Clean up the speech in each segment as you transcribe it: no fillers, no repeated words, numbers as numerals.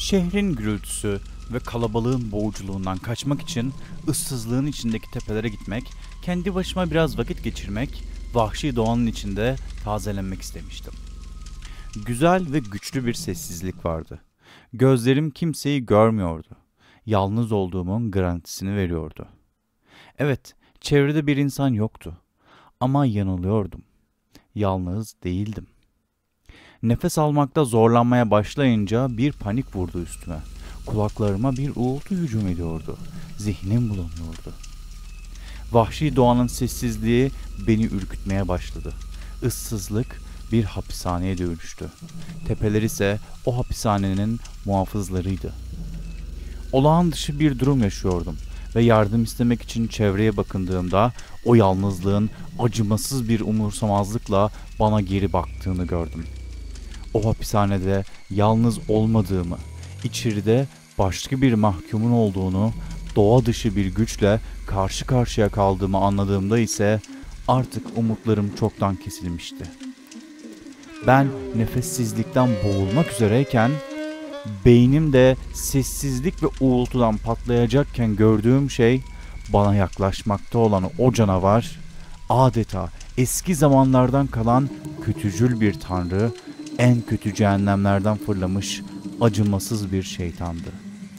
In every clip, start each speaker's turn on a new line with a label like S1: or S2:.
S1: Şehrin gürültüsü ve kalabalığın boğuculuğundan kaçmak için ıssızlığın içindeki tepelere gitmek, kendi başıma biraz vakit geçirmek, vahşi doğanın içinde tazelenmek istemiştim. Güzel ve güçlü bir sessizlik vardı. Gözlerim kimseyi görmüyordu. Yalnız olduğumun garantisini veriyordu. Evet, çevrede bir insan yoktu. Ama yanılıyordum. Yalnız değildim. Nefes almakta zorlanmaya başlayınca bir panik vurdu üstüme. Kulaklarıma bir uğultu hücum ediyordu. Zihnim bulanıyordu. Vahşi doğanın sessizliği beni ürkütmeye başladı. Issızlık bir hapishaneye dönüştü. Tepeler ise o hapishanenin muhafızlarıydı. Olağan dışı bir durum yaşıyordum ve yardım istemek için çevreye bakındığımda o yalnızlığın acımasız bir umursamazlıkla bana geri baktığını gördüm. O hapishanede yalnız olmadığımı, içeride başka bir mahkumun olduğunu, doğa dışı bir güçle karşı karşıya kaldığımı anladığımda ise artık umutlarım çoktan kesilmişti. Ben nefessizlikten boğulmak üzereyken, beynim de sessizlik ve uğultudan patlayacakken gördüğüm şey, bana yaklaşmakta olan o canavar, adeta eski zamanlardan kalan kötücül bir tanrı, en kötü cehennemlerden fırlamış acımasız bir şeytandı.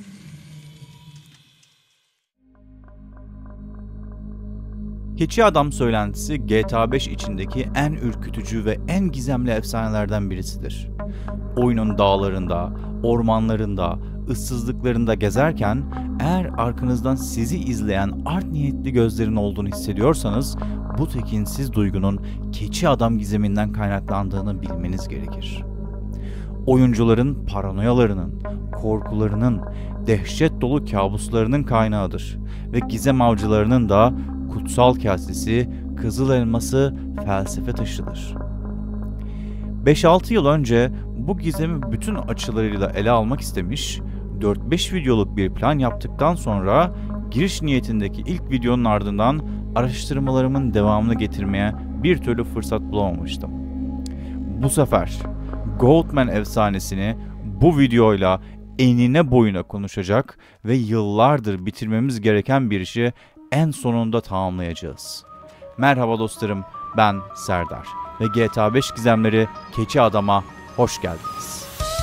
S1: Keçi Adam söylentisi GTA 5 içindeki en ürkütücü ve en gizemli efsanelerden birisidir. Oyunun dağlarında, ormanlarında, ıssızlıklarında gezerken eğer arkanızdan sizi izleyen art niyetli gözlerin olduğunu hissediyorsanız bu tekinsiz duygunun Keçi Adam gizeminden kaynaklandığını bilmeniz gerekir. Oyuncuların paranoyalarının, korkularının, dehşet dolu kabuslarının kaynağıdır ve gizem avcılarının da kutsal kasesi, kızıl elması, felsefe taşıdır. 5-6 yıl önce bu gizemi bütün açılarıyla ele almak istemiş, 4-5 videoluk bir plan yaptıktan sonra giriş niyetindeki ilk videonun ardından araştırmalarımın devamını getirmeye bir türlü fırsat bulamamıştım. Bu sefer Goatman efsanesini bu videoyla enine boyuna konuşacak ve yıllardır bitirmemiz gereken bir işi en sonunda tamamlayacağız. Merhaba dostlarım, ben Serdar ve GTA 5 Gizemleri Keçi Adam'a hoş geldiniz.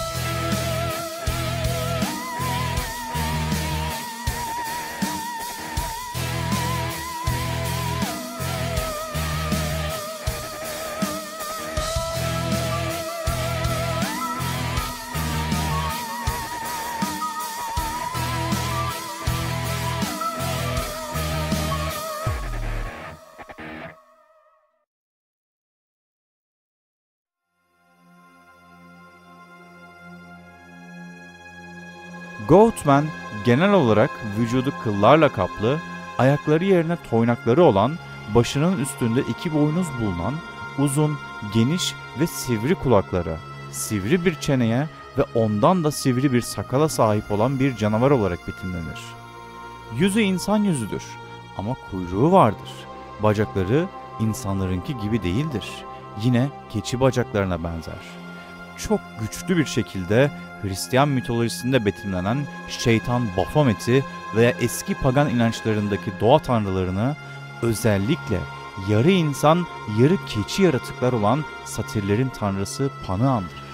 S1: Goatman genel olarak vücudu kıllarla kaplı, ayakları yerine toynakları olan, başının üstünde 2 boynuz bulunan, uzun, geniş ve sivri kulaklara, sivri bir çeneye ve ondan da sivri bir sakala sahip olan bir canavar olarak betimlenir. Yüzü insan yüzüdür ama kuyruğu vardır. Bacakları insanlarınki gibi değildir. Yine keçi bacaklarına benzer. Çok güçlü bir şekilde Hristiyan mitolojisinde betimlenen şeytan Baphomet'i veya eski pagan inançlarındaki doğa tanrılarını, özellikle yarı insan, yarı keçi yaratıklar olan satirlerin tanrısı Pan'ı andırır.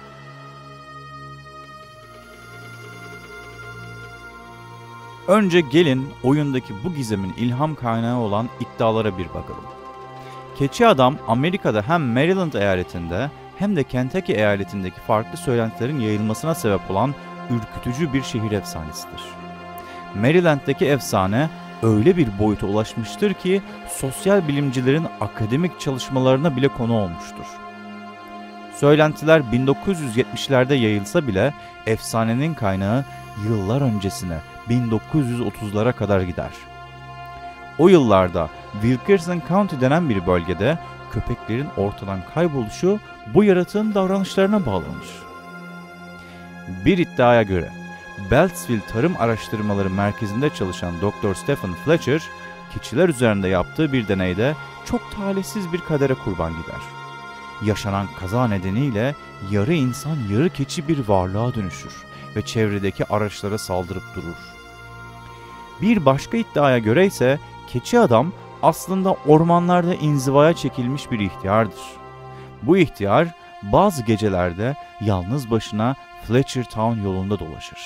S1: Önce gelin oyundaki bu gizemin ilham kaynağı olan iddialara bir bakalım. Keçi Adam Amerika'da hem Maryland eyaletinde hem de Kentucky eyaletindeki farklı söylentilerin yayılmasına sebep olan ürkütücü bir şehir efsanesidir. Maryland'daki efsane öyle bir boyuta ulaşmıştır ki sosyal bilimcilerin akademik çalışmalarına bile konu olmuştur. Söylentiler 1970'lerde yayılsa bile efsanenin kaynağı yıllar öncesine 1930'lara kadar gider. O yıllarda Wilkerson County denen bir bölgede köpeklerin ortadan kayboluşu bu yaratığın davranışlarına bağlanır. Bir iddiaya göre Beltsville Tarım Araştırmaları Merkezi'nde çalışan Dr. Stephen Fletcher, keçiler üzerinde yaptığı bir deneyde çok talihsiz bir kadere kurban gider. Yaşanan kaza nedeniyle yarı insan yarı keçi bir varlığa dönüşür ve çevredeki araçlara saldırıp durur. Bir başka iddiaya göre ise keçi adam aslında ormanlarda inzivaya çekilmiş bir ihtiyardır. Bu ihtiyar bazı gecelerde yalnız başına Fletchertown yolunda dolaşır.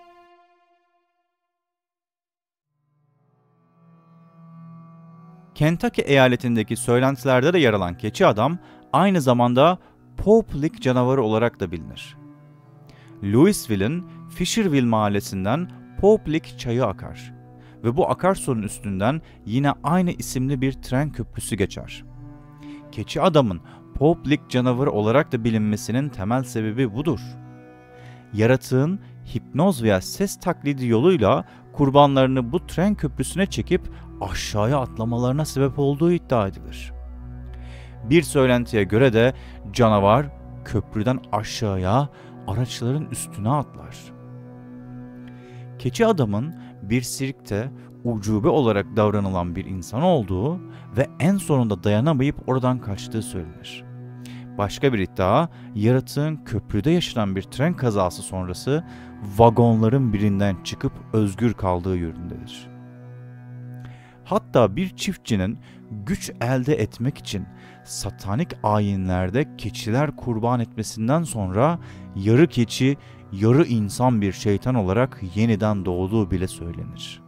S1: Kentucky eyaletindeki söylentilerde de yer alan keçi adam aynı zamanda Popelik canavarı olarak da bilinir. Louisville'in Fisherville mahallesinden Popelik çayı akar ve bu akarsunun üstünden yine aynı isimli bir tren köprüsü geçer. Keçi adamın Popelik canavarı olarak da bilinmesinin temel sebebi budur. Yaratığın hipnoz veya ses taklidi yoluyla kurbanlarını bu tren köprüsüne çekip aşağıya atlamalarına sebep olduğu iddia edilir. Bir söylentiye göre de canavar köprüden aşağıya araçların üstüne atlar. Keçi adamın bir sirkte ucube olarak davranılan bir insan olduğu ve en sonunda dayanamayıp oradan kaçtığı söylenir. Başka bir iddia, yaratığın köprüde yaşanan bir tren kazası sonrası vagonların birinden çıkıp özgür kaldığı yönündedir. Hatta bir çiftçinin güç elde etmek için satanik ayinlerde keçiler kurban etmesinden sonra yarı keçi, yarı insan bir şeytan olarak yeniden doğduğu bile söylenir.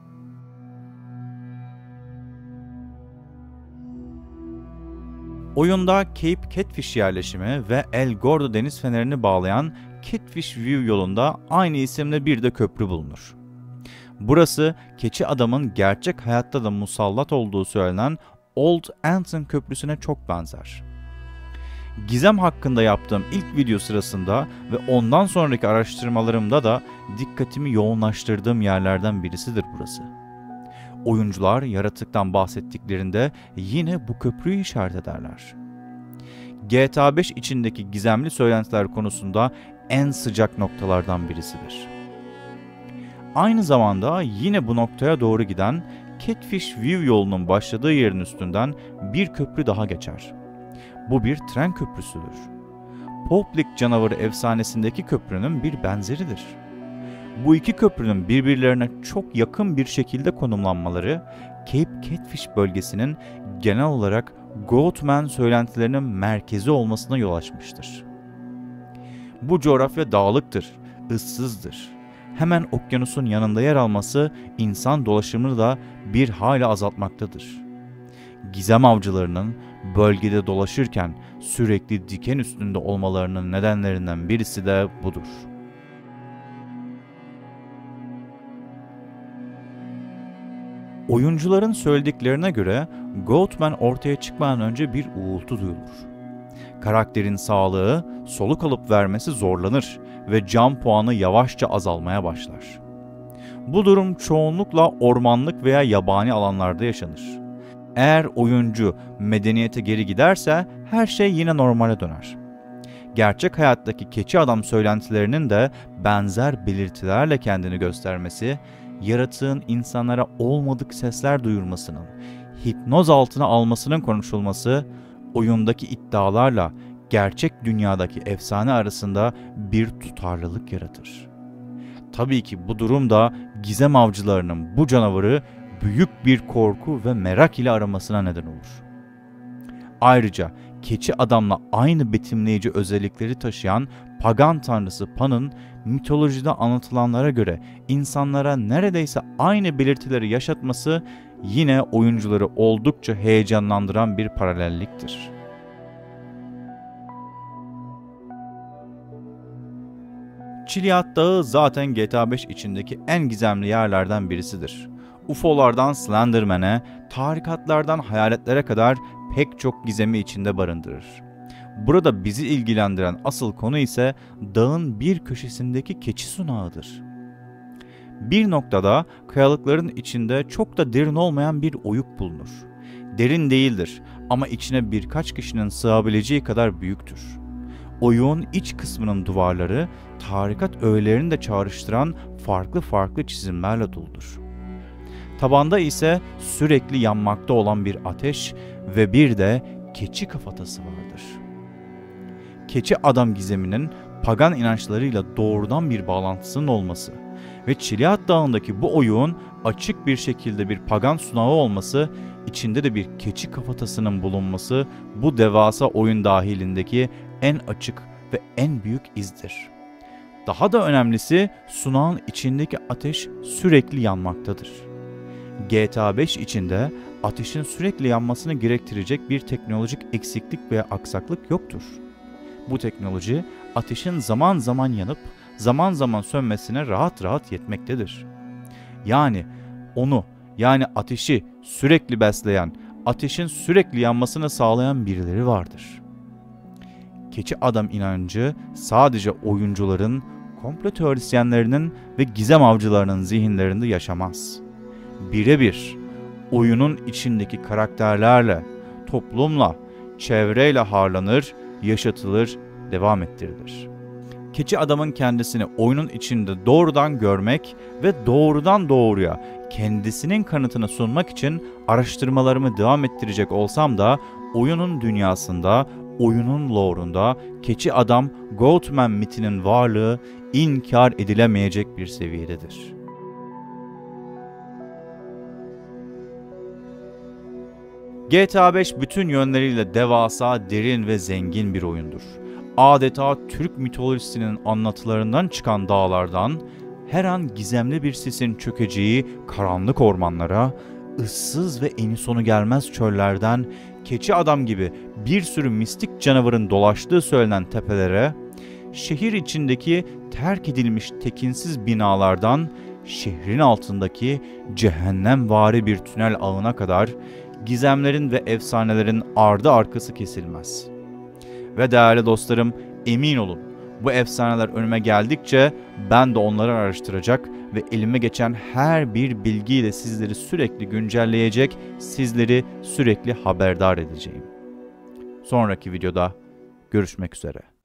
S1: Oyunda Cape Catfish yerleşimi ve El Gordo deniz fenerini bağlayan Catfish View yolunda aynı isimle bir de köprü bulunur. Burası keçi adamın gerçek hayatta da musallat olduğu söylenen Old Anton Köprüsü'ne çok benzer. Gizem hakkında yaptığım ilk video sırasında ve ondan sonraki araştırmalarımda da dikkatimi yoğunlaştırdığım yerlerden birisidir burası. Oyuncular yaratıktan bahsettiklerinde yine bu köprüyü işaret ederler. GTA 5 içindeki gizemli söylentiler konusunda en sıcak noktalardan birisidir. Aynı zamanda yine bu noktaya doğru giden Catfish View yolunun başladığı yerin üstünden bir köprü daha geçer. Bu bir tren köprüsüdür. Popelik canavarı efsanesindeki köprünün bir benzeridir. Bu iki köprünün birbirlerine çok yakın bir şekilde konumlanmaları Cape Catfish bölgesinin genel olarak Goatman söylentilerinin merkezi olmasına yol açmıştır. Bu coğrafya dağlıktır, ıssızdır. Hemen okyanusun yanında yer alması insan dolaşımını da bir hayli azaltmaktadır. Gizem avcılarının bölgede dolaşırken sürekli diken üstünde olmalarının nedenlerinden birisi de budur. Oyuncuların söylediklerine göre Goatman ortaya çıkmadan önce bir uğultu duyulur. Karakterin sağlığı, soluk alıp vermesi zorlanır ve can puanı yavaşça azalmaya başlar. Bu durum çoğunlukla ormanlık veya yabani alanlarda yaşanır. Eğer oyuncu medeniyete geri giderse her şey yine normale döner. Gerçek hayattaki keçi adam söylentilerinin de benzer belirtilerle kendini göstermesi, yaratığın insanlara olmadık sesler duyurmasının, hipnoz altına almasının konuşulması, oyundaki iddialarla gerçek dünyadaki efsane arasında bir tutarlılık yaratır. Tabii ki bu durum da gizem avcılarının bu canavarı büyük bir korku ve merak ile aramasına neden olur. Ayrıca keçi adamla aynı betimleyici özellikleri taşıyan pagan tanrısı Pan'ın mitolojide anlatılanlara göre insanlara neredeyse aynı belirtileri yaşatması yine oyuncuları oldukça heyecanlandıran bir paralelliktir. Chiliad Dağı zaten GTA 5 içindeki en gizemli yerlerden birisidir. UFO'lardan Slenderman'e, tarikatlardan hayaletlere kadar pek çok gizemi içinde barındırır. Burada bizi ilgilendiren asıl konu ise dağın bir köşesindeki keçi sunağıdır. Bir noktada kayalıkların içinde çok da derin olmayan bir oyuk bulunur. Derin değildir ama içine birkaç kişinin sığabileceği kadar büyüktür. Oyuğun iç kısmının duvarları tarikat öğelerini de çağrıştıran farklı çizimlerle doludur. Tabanda ise sürekli yanmakta olan bir ateş ve bir de keçi kafatası vardır. Keçi adam gizeminin pagan inançlarıyla doğrudan bir bağlantısının olması ve Çiliad Dağı'ndaki bu oyuğun açık bir şekilde bir pagan sunağı olması, içinde de bir keçi kafatasının bulunması bu devasa oyun dahilindeki en açık ve en büyük izdir. Daha da önemlisi sunağın içindeki ateş sürekli yanmaktadır. GTA 5 içinde ateşin sürekli yanmasını gerektirecek bir teknolojik eksiklik veya aksaklık yoktur. Bu teknoloji ateşin zaman zaman yanıp zaman zaman sönmesine rahat rahat yetmektedir. Yani ateşi sürekli besleyen, ateşin sürekli yanmasını sağlayan birileri vardır. Keçi adam inancı sadece oyuncuların, komplo teorisyenlerinin ve gizem avcılarının zihinlerinde yaşamaz. Birebir oyunun içindeki karakterlerle, toplumla, çevreyle harlanır, yaşatılır, devam ettirilir. Keçi adamın kendisini oyunun içinde doğrudan görmek ve doğrudan doğruya kendisinin kanıtını sunmak için araştırmalarımı devam ettirecek olsam da oyunun dünyasında, oyunun lore'unda keçi adam Goatman mitinin varlığı inkar edilemeyecek bir seviyededir. GTA 5 bütün yönleriyle devasa, derin ve zengin bir oyundur. Adeta Türk mitolojisinin anlatılarından çıkan dağlardan, her an gizemli bir sisin çökeceği karanlık ormanlara, ıssız ve eni sonu gelmez çöllerden, keçi adam gibi bir sürü mistik canavarın dolaştığı söylenen tepelere, şehir içindeki terk edilmiş tekinsiz binalardan, şehrin altındaki cehennemvari bir tünel ağına kadar, gizemlerin ve efsanelerin ardı arkası kesilmez. Ve değerli dostlarım, emin olun, bu efsaneler önüme geldikçe ben de onları araştıracak ve elime geçen her bir bilgiyle sizleri sürekli güncelleyecek, sizleri sürekli haberdar edeceğim. Sonraki videoda görüşmek üzere.